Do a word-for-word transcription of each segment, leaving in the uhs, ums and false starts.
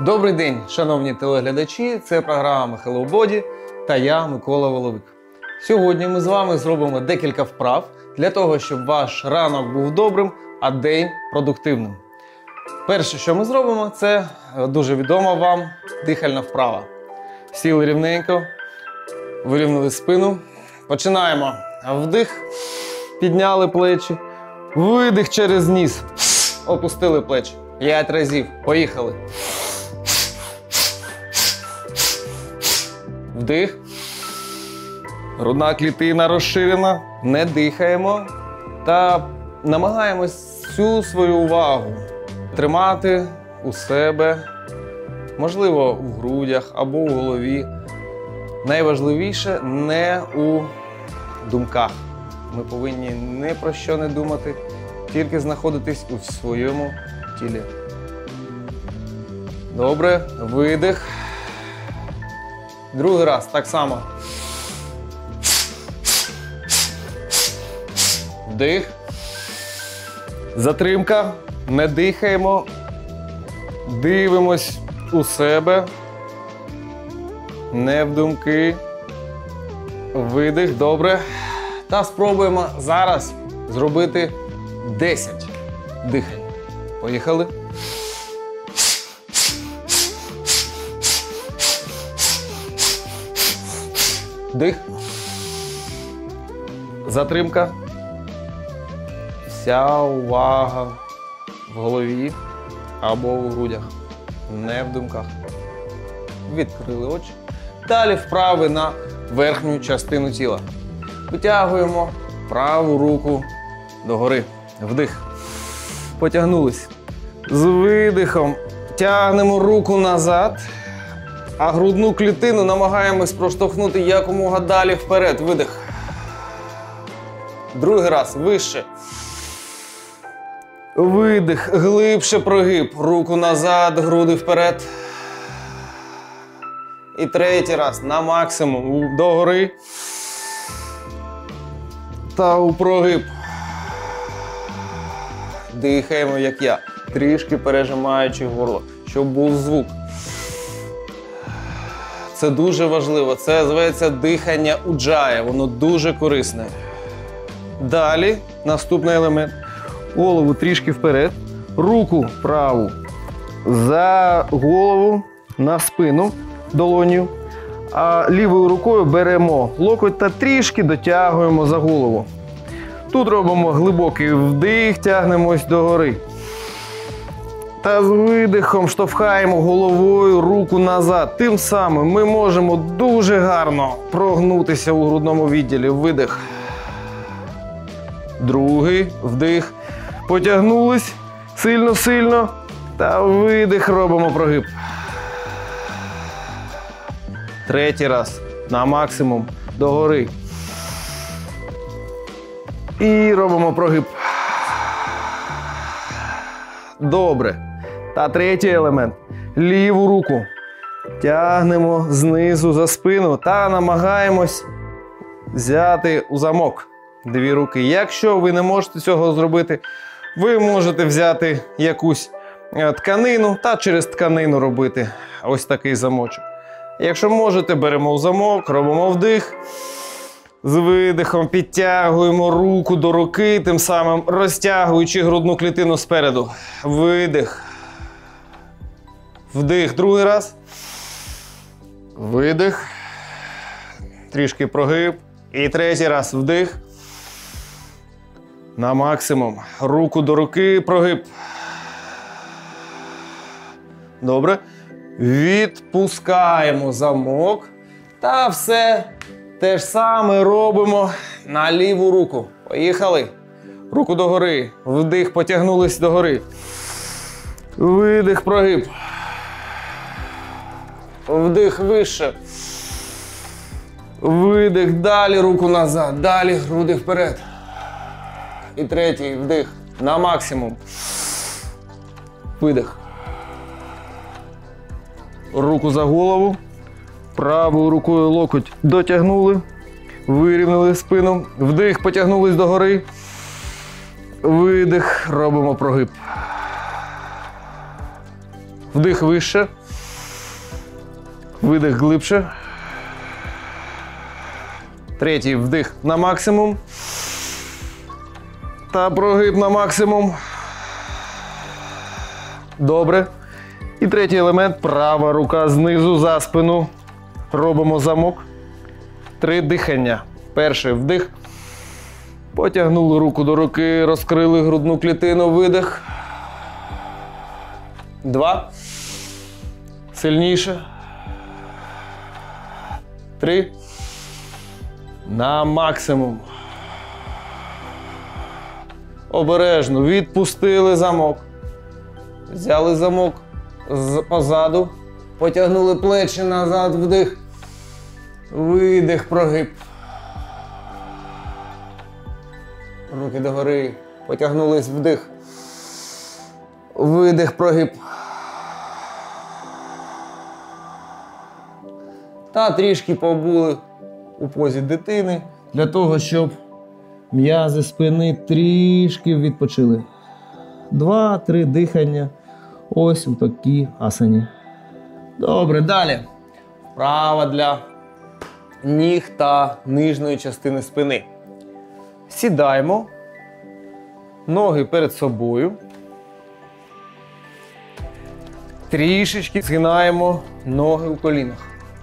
Добрий день, шановні телеглядачі, це програма Hello Body та я, Микола Воловик. Сьогодні ми з вами зробимо декілька вправ для того, щоб ваш ранок був добрим, а день продуктивним. Перше, що ми зробимо, це дуже відома вам дихальна вправа. Сіли рівненько, вирівняли спину. Починаємо. Вдих, підняли плечі, видих через ніс, опустили плечі. П'ять разів. Поїхали. Вдих. Грудна клітина розширена. Не дихаємо. Та намагаємось всю свою увагу тримати у себе, можливо, в грудях або у голові. Найважливіше не у думках. Ми повинні ні про що не думати, тільки знаходитись у своєму тілі. Добре, видих. Другий раз, так само. Вдих. Затримка. Не дихаємо. Дивимось у себе. Не в думки. Видих, добре. Та спробуємо зараз зробити десять дихань. Поїхали. Дих. Затримка. Вся увага в голові або у грудях, не в думках. Відкрили очі. Далі вправи на верхню частину тіла. Витягуємо праву руку догори. Вдих. Потягнулись. З видихом тягнемо руку назад, а грудну клітину намагаємось проштовхнути якомога далі вперед. Видих. Другий раз. Вище. Видих. Глибше прогиб. Руку назад, груди вперед. І третій раз. На максимум. Догори. Та у прогиб. Дихаємо, як я. Трішки пережимаючи горло, щоб був звук. Це дуже важливо. Це зветься дихання уджая. Воно дуже корисне. Далі, наступний елемент. Голову трішки вперед. Руку праву за голову на спину долонію. А лівою рукою беремо локоть та трішки дотягуємо за голову. Тут робимо глибокий вдих, тягнемось догори. Та з видихом штовхаємо головою руку назад. Тим самим ми можемо дуже гарно прогнутися у грудному відділі. Видих. Другий вдих. Потягнулись сильно-сильно. Та видих, робимо прогиб. Третій раз. На максимум. Догори. І робимо прогиб. Добре. Та третій елемент. Ліву руку тягнемо знизу за спину та намагаємось взяти у замок дві руки. Якщо ви не можете цього зробити, ви можете взяти якусь тканину та через тканину робити ось такий замочок. Якщо можете, беремо у замок, робимо вдих. З видихом підтягуємо руку до руки, тим самим розтягуючи грудну клітину спереду. Видих. Вдих. Другий раз. Видих. Трішки прогиб. І третій раз. Вдих. На максимум. Руку до руки, прогиб. Добре. Відпускаємо замок. Та все те ж саме робимо на ліву руку. Поїхали. Руку догори. Вдих, потягнулись догори. Видих, прогиб. Вдих вище. Видих, далі руку назад, далі груди вперед. І третій вдих на максимум. Видих. Руку за голову. Правою рукою локоть дотягнули. Вирівняли спину. Вдих, потягнулись догори. Видих, робимо прогиб. Вдих вище. Видих глибше. Третій вдих на максимум. Та прогиб на максимум. Добре. І третій елемент. Права рука знизу за спину. Робимо замок. Три дихання. Перший вдих. Потягнули руку до руки, розкрили грудну клітину. Видих. Два. Сильніше. Три. На максимум. Обережно відпустили замок. Взяли замок позаду. Потягнули плечі назад, вдих. Видих, прогиб. Руки догори. Потягнулись, вдих. Видих, прогиб. Та трішки побули у позі дитини, для того, щоб м'язи спини трішки відпочили. Два-три дихання. Ось у такі асані. Добре, далі. Вправа для ніг та нижньої частини спини. Сідаємо. Ноги перед собою. Трішечки згинаємо ноги у колінах.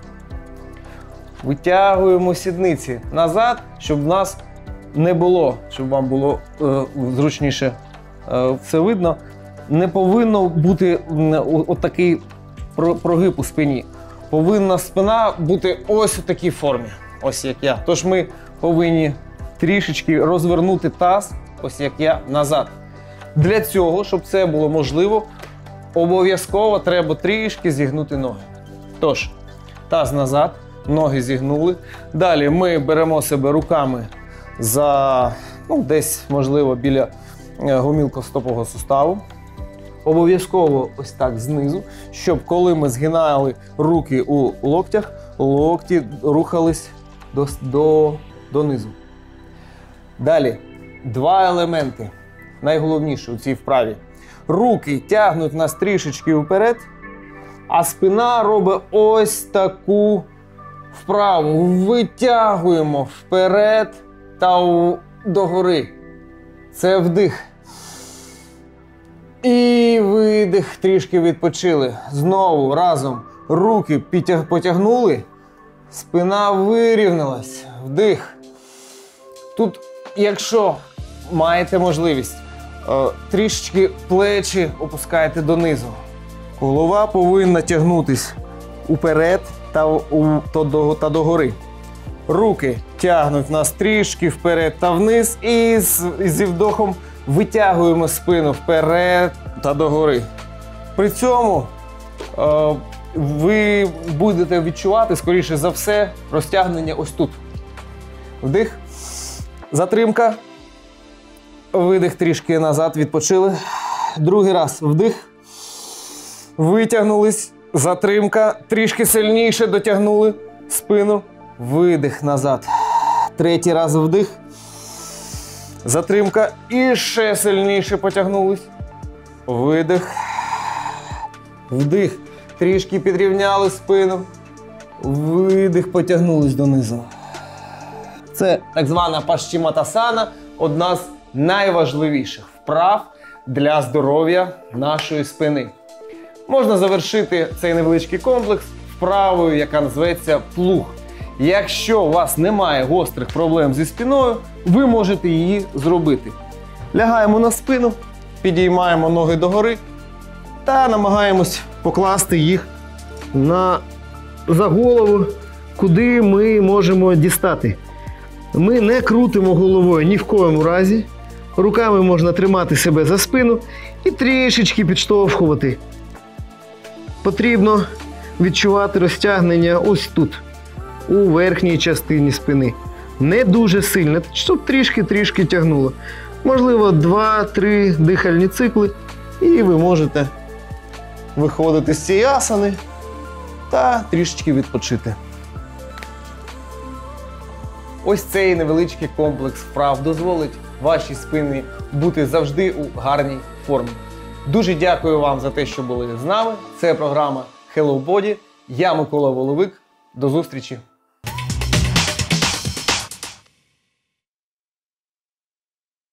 Витягуємо сідниці назад, щоб в нас не було, щоб вам було е, зручніше е, все видно. Не повинно бути отакий прогиб у спині. Повинна спина бути ось у такій формі, ось як я. Тож ми повинні трішечки розвернути таз, ось як я, назад. Для цього, щоб це було можливо, обов'язково треба трішки зігнути ноги. Тож, таз назад, ноги зігнули. Далі ми беремо себе руками за, ну, десь, можливо, біля гомілково-стопового суставу. Обов'язково ось так знизу, щоб коли ми згинали руки у локтях, локті рухались до, до, донизу. Далі, два елементи, найголовніше у цій вправі. Руки тягнуть нас трішечки вперед, а спина робить ось таку вправу. Витягуємо вперед та догори. Це вдих. І видих, трішки відпочили. Знову разом руки потягнули, спина вирівнялась. Вдих. Тут, якщо маєте можливість, трішечки плечі опускаєте донизу. Голова повинна тягнутись уперед та, у, та догори. Руки тягнуть нас трішки вперед та вниз і з, зі вдохом витягуємо спину вперед та догори. При цьому е, ви будете відчувати, скоріше за все, розтягнення ось тут. Вдих, затримка, видих трішки назад, відпочили. Другий раз вдих, витягнулись, затримка, трішки сильніше дотягнули спину, видих назад. Третій раз вдих. Затримка і ще сильніше потягнулись. Видих. Вдих. Трішки підрівняли спину. Видих, потягнулись донизу. Це так звана пашчіматасана, одна з найважливіших вправ для здоров'я нашої спини. Можна завершити цей невеличкий комплекс вправою, яка називається плуг. Якщо у вас немає гострих проблем зі спиною, ви можете її зробити. Лягаємо на спину, підіймаємо ноги догори та намагаємось покласти їх на, за голову, куди ми можемо дістати. Ми не крутимо головою ні в коєму разі. Руками можна тримати себе за спину і трішечки підштовхувати. Потрібно відчувати розтягнення ось тут, у верхній частині спини. Не дуже сильно, щоб трішки-трішки тягнуло. Можливо, два-три дихальні цикли, і ви можете виходити з цієї асани та трішечки відпочити. Ось цей невеличкий комплекс вправ дозволить вашій спині бути завжди у гарній формі. Дуже дякую вам за те, що були з нами. Це програма Hello Body. Я Микола Воловик. До зустрічі!